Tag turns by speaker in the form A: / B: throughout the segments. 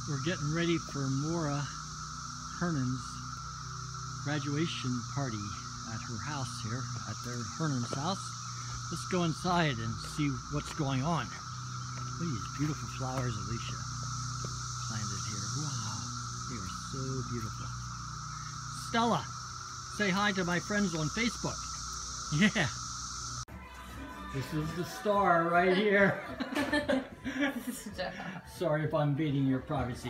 A: We're getting ready for Moira Hernon's graduation party at her house here, at their Hernon's house. Let's go inside and see what's going on. Look at these beautiful flowers Alicia planted here. Wow, they are so beautiful. Stella, say hi to my friends on Facebook. Yeah. This is the star right here. Sorry if I'm invading your privacy.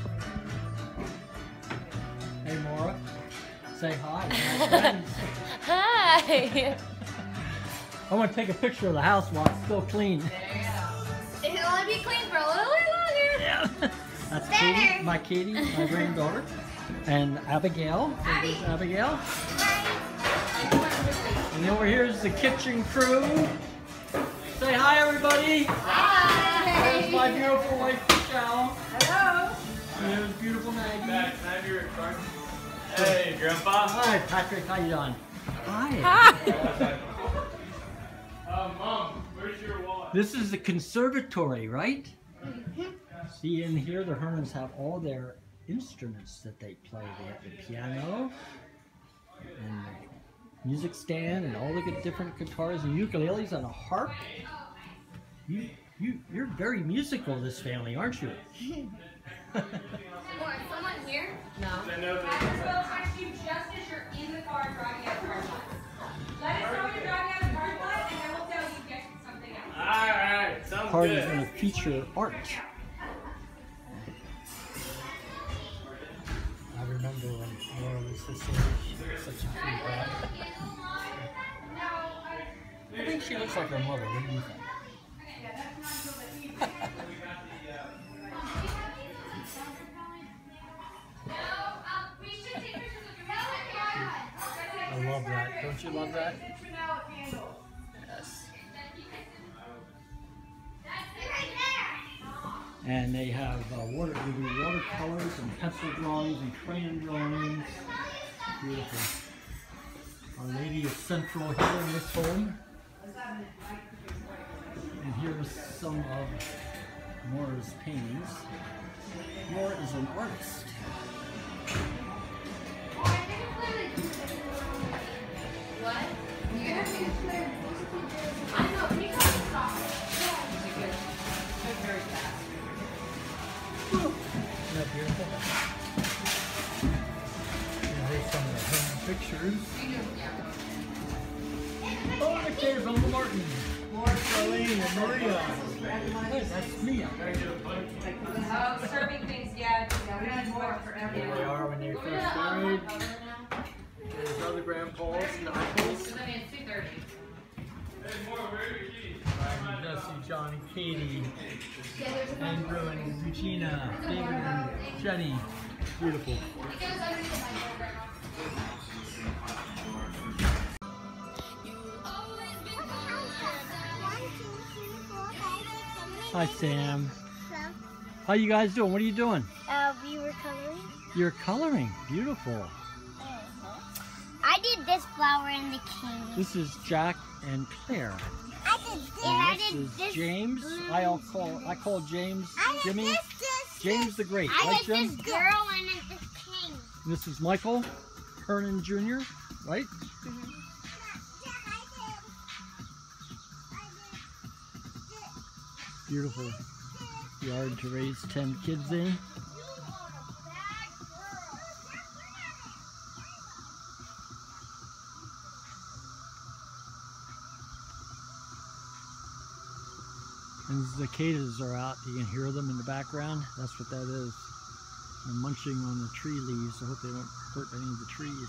A: Hey Moira, say hi to my friends.
B: Hi!
A: I want to take a picture of the house while it's still clean.
B: There you go. It'll only be clean for a little bit longer.
A: Yeah. That's Katie, my granddaughter. And Abigail. There's Abigail. And over here is the kitchen crew. Say hi, everybody.
B: Hi.
A: There's my beautiful wife, Michelle.
B: Hello.
A: And there's beautiful Maggie.
C: Can I have your card? Hey, Grandpa.
A: Hi, Patrick. How you doing? Hi.
B: Hi.
C: Mom, where's your wallet?
A: This is the conservatory, right? See, in here, the Hernons have all their instruments that they play. They have the piano and the music stand and all the different guitars and ukuleles and a harp. You're very musical, this family, aren't you?
B: Someone here? No.
C: I know
D: I will text you just as you're in the car driving out the car lot. Let us know when you're driving out the car lot, and I will tell you get something else.
C: Alright, sounds
A: Party
C: good.
A: is going to feature art. I remember when Laura was this age, such a free brat. I think she looks like her mother. What do you think? I love that. Don't you love that? Yes. And they have watercolors and pencil drawings and crayon drawings. Beautiful. Our Lady is central here in this home. And here is some of Moira's paintings. Moira is an artist.
B: What? You have to clear. I know. Can you come and stop it? They're very fast.
A: Isn't that beautiful? And here's some of the Hernon pictures. Oh, the kids, Uncle Martin. Charlene and Maria. Hey, that's Mia.
D: Oh, serving things, yeah. We need more for
A: There
D: everyone.
A: they are when they first married. There's other grandpas and uncles.
B: It's 2:30.
C: Hey, Moira, where are your keys?
A: And Jesse, John, and Katie, Andrew and Regina, David and Jenny. Beautiful. Hi, Sam.
E: Hello.
A: How you guys doing? What are you doing?
E: We were coloring.
A: You're coloring. Beautiful.
E: I did this flower in the king.
A: This is Jack and Claire.
E: I did this.
A: And
E: I
A: this
E: did
A: is
E: this.
A: James. I call James
E: I did
A: Jimmy.
E: this.
A: James the Great.
E: I
A: Right,
E: did
A: Jim?
E: this girl and then this king.
A: This is Michael Hernon Jr., right? Beautiful yard to raise 10 kids in. And the cicadas are out. You can hear them in the background. That's what that is. They're munching on the tree leaves. I hope they don't hurt any of the trees.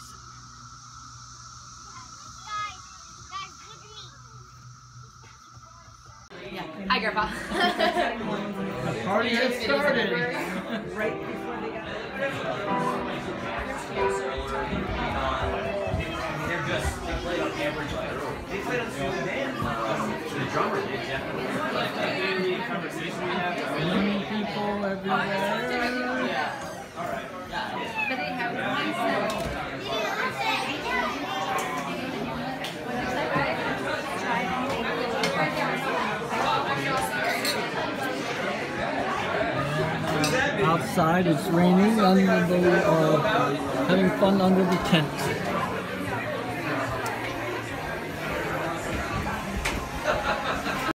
B: Hi, Grandpa.
A: The party has started.
F: Right before they got
G: They're just, they played on average like they played on the band. The drummer did, yeah.
C: Conversation we have.
A: Young people everywhere.
G: Yeah. Alright.
B: But they have one set.
A: And outside. It's raining and they are having fun under the tent.